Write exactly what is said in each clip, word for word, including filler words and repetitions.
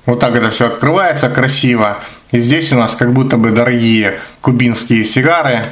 Вот так это все открывается красиво. И здесь у нас как будто бы дорогие кубинские сигары.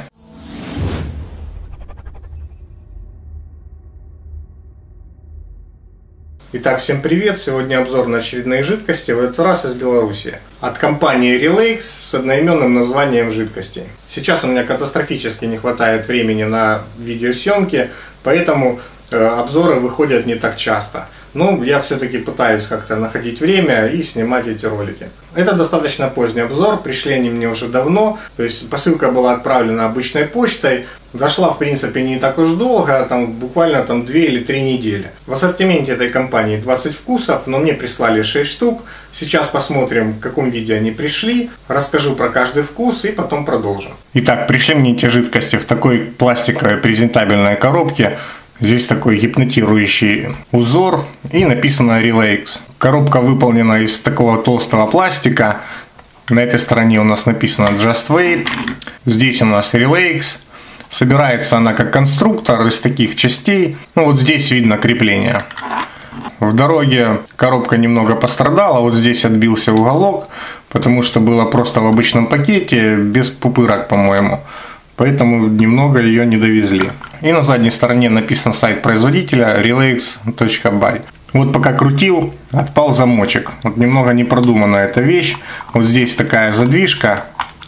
Итак, всем привет! Сегодня обзор на очередные жидкости, в этот раз из Беларуси. От компании Relax с одноименным названием жидкости. Сейчас у меня катастрофически не хватает времени на видеосъемки, поэтому э, обзоры выходят не так часто. Но я все-таки пытаюсь как-то находить время и снимать эти ролики. Это достаточно поздний обзор, пришли они мне уже давно. То есть посылка была отправлена обычной почтой. Дошла в принципе не так уж долго, там буквально там две или три недели. В ассортименте этой компании двадцать вкусов, но мне прислали шесть штук. Сейчас посмотрим, в каком виде они пришли. Расскажу про каждый вкус и потом продолжим. Итак, пришли мне эти жидкости в такой пластиковой презентабельной коробке. Здесь такой гипнотирующий узор и написано Relax. Коробка выполнена из такого толстого пластика. На этой стороне у нас написано Just Vape. Здесь у нас Relax. Собирается она как конструктор из таких частей. Ну вот здесь видно крепление. В дороге коробка немного пострадала. Вот здесь отбился уголок, потому что было просто в обычном пакете, без пупырок, по-моему. Поэтому немного ее не довезли. И на задней стороне написан сайт производителя relax точка бай. Вот пока крутил, отпал замочек. Вот немного непродуманная эта вещь. Вот здесь такая задвижка.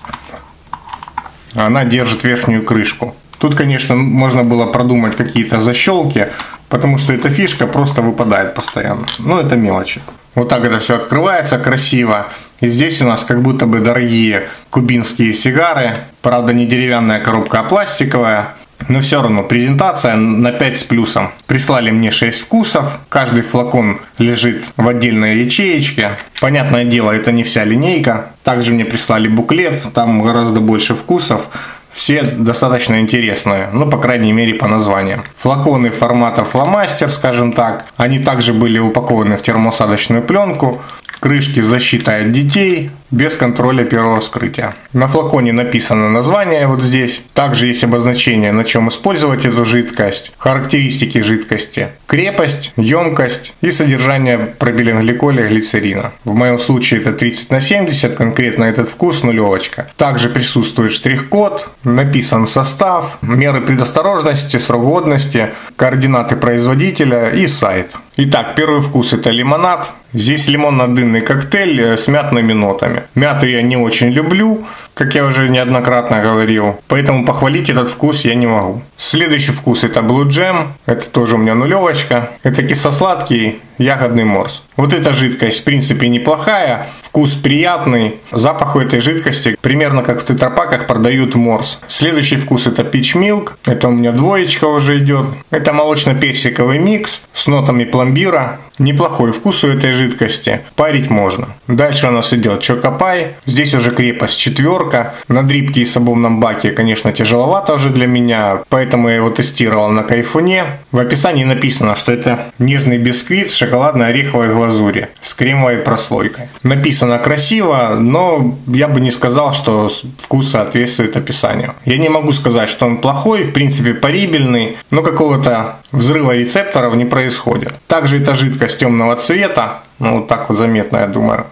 Она держит верхнюю крышку. Тут, конечно, можно было продумать какие-то защелки, потому что эта фишка просто выпадает постоянно. Но это мелочи. Вот так это все открывается красиво. И здесь у нас как будто бы дорогие кубинские сигары. Правда, не деревянная коробка, а пластиковая. Но все равно презентация на пять с плюсом. Прислали мне шесть вкусов. Каждый флакон лежит в отдельной ячеечке. Понятное дело, это не вся линейка. Также мне прислали буклет. Там гораздо больше вкусов. Все достаточно интересные, ну, по крайней мере, по названиям. Флаконы формата фломастер, скажем так. Они также были упакованы в термоусадочную пленку. Крышки с защитой от детей, без контроля первого вскрытия. На флаконе написано название вот здесь. Также есть обозначение, на чем использовать эту жидкость, характеристики жидкости, крепость, емкость и содержание пропиленгликоля и глицерина. В моем случае это тридцать на семьдесят, конкретно этот вкус нулевочка. Также присутствует штрих-код, написан состав, меры предосторожности, срок годности, координаты производителя и сайт. Итак, первый вкус это лимонад. Здесь лимонно-дынный коктейль с мятными нотами. Мяту я не очень люблю, как я уже неоднократно говорил, поэтому похвалить этот вкус я не могу. Следующий вкус это Blue Jam, это тоже у меня нулевочка. Это кисло-сладкий ягодный морс. Вот эта жидкость в принципе неплохая, вкус приятный, запах у этой жидкости примерно как в тетрапаках продают морс. Следующий вкус это Peach Milk, это у меня двоечка уже идет. Это молочно-персиковый микс с нотами пломбира. Неплохой вкус у этой жидкости, парить можно. Дальше у нас идет Чокопай, здесь уже крепость четверка. На дрипке и сабомном баке, конечно, тяжеловато уже для меня, поэтому я его тестировал на кайфуне. В описании написано, что это нежный бисквит с шоколадной ореховой глазури с кремовой прослойкой. Написано красиво, но я бы не сказал, что вкус соответствует описанию. Я не могу сказать, что он плохой, в принципе парибельный, но какого-то взрыва рецепторов не происходит. Также эта жидкость темного цвета, ну вот так вот заметно, я думаю.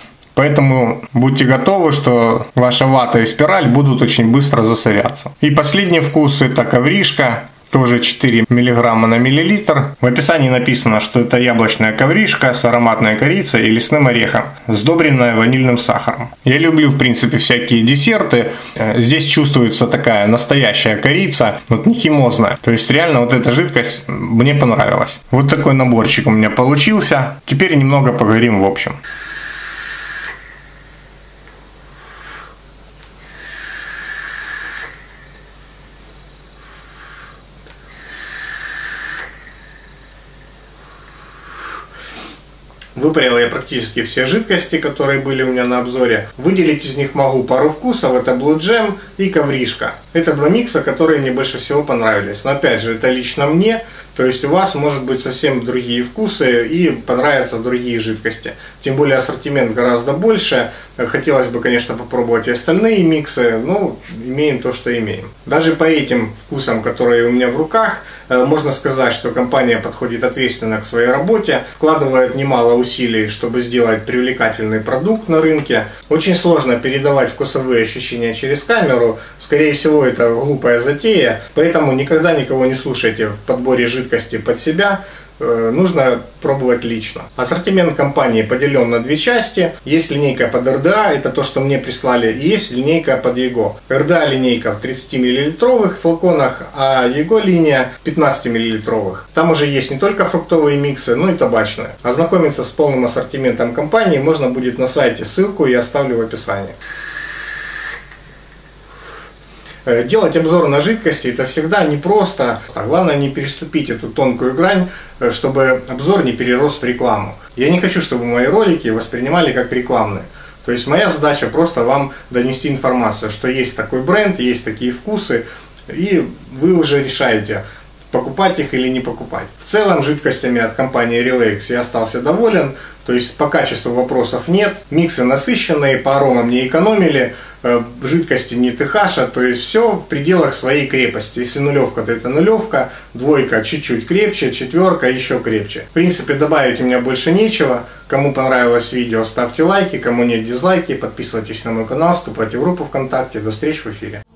Поэтому будьте готовы, что ваша вата и спираль будут очень быстро засоряться. И последний вкус это ковришка. Тоже четыре миллиграмма на миллилитр. В описании написано, что это яблочная ковришка с ароматной корицей и лесным орехом, сдобренная ванильным сахаром. Я люблю, в принципе, всякие десерты. Здесь чувствуется такая настоящая корица, вот не химозная. То есть реально вот эта жидкость мне понравилась. Вот такой наборчик у меня получился. Теперь немного поговорим в общем. Выпарил я практически все жидкости, которые были у меня на обзоре. Выделить из них могу пару вкусов. Это Blue Jam и ковришка. Это два микса, которые мне больше всего понравились. Но опять же, это лично мне. То есть у вас может быть совсем другие вкусы и понравятся другие жидкости. Тем более ассортимент гораздо больше. Хотелось бы, конечно, попробовать и остальные миксы, но имеем то, что имеем. Даже по этим вкусам, которые у меня в руках, можно сказать, что компания подходит ответственно к своей работе, вкладывает немало усилий, чтобы сделать привлекательный продукт на рынке. Очень сложно передавать вкусовые ощущения через камеру, скорее всего это глупая затея, поэтому никогда никого не слушайте в подборе жидкости под себя. Нужно пробовать лично. Ассортимент компании поделен на две части. Есть линейка под эр дэ а, это то, что мне прислали, и есть линейка под Его. эр дэ а линейка в тридцатимиллилитровых флаконах, а Его линия в пятнадцатимиллилитровых. Там уже есть не только фруктовые миксы, но и табачные. Ознакомиться с полным ассортиментом компании можно будет на сайте, ссылку я оставлю в описании. Делать обзор на жидкости это всегда непросто. Главное не переступить эту тонкую грань, чтобы обзор не перерос в рекламу. Я не хочу, чтобы мои ролики воспринимали как рекламные. То есть моя задача просто вам донести информацию, что есть такой бренд, есть такие вкусы, и вы уже решаете, покупать их или не покупать. В целом жидкостями от компании Relax я остался доволен, то есть по качеству вопросов нет, миксы насыщенные, по аромам не экономили, жидкости не ТХ, то есть все в пределах своей крепости. Если нулевка, то это нулевка, двойка чуть-чуть крепче, четверка еще крепче. В принципе, добавить у меня больше нечего. Кому понравилось видео, ставьте лайки, кому нет дизлайки, подписывайтесь на мой канал, вступайте в группу ВКонтакте. До встречи в эфире.